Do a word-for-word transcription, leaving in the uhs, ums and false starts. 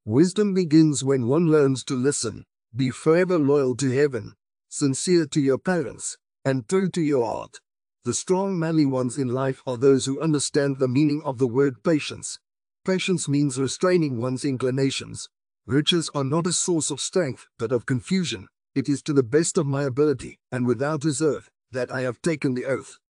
Wisdom begins when one learns to listen. Be forever loyal to heaven, sincere to your parents, and true to your art. The strong, manly ones in life are those who understand the meaning of the word patience. Patience means restraining one's inclinations. Riches are not a source of strength, but of confusion. It is to the best of my ability, and without reserve, that I have taken the oath.